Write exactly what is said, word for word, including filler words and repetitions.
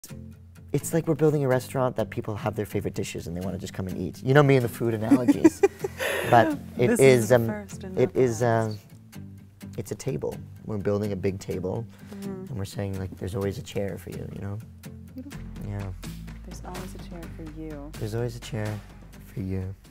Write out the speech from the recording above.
it's like we're building a restaurant that people have their favorite dishes and they want to just come and eat. You know me and the food analogies, but it this is, is um, first and it not is, last. uh, it's a table. We're building a big table, Mm-hmm. and we're saying like, there's always a chair for you. You know? Beautiful. Yeah. There's always a chair for you. There's always a chair for you.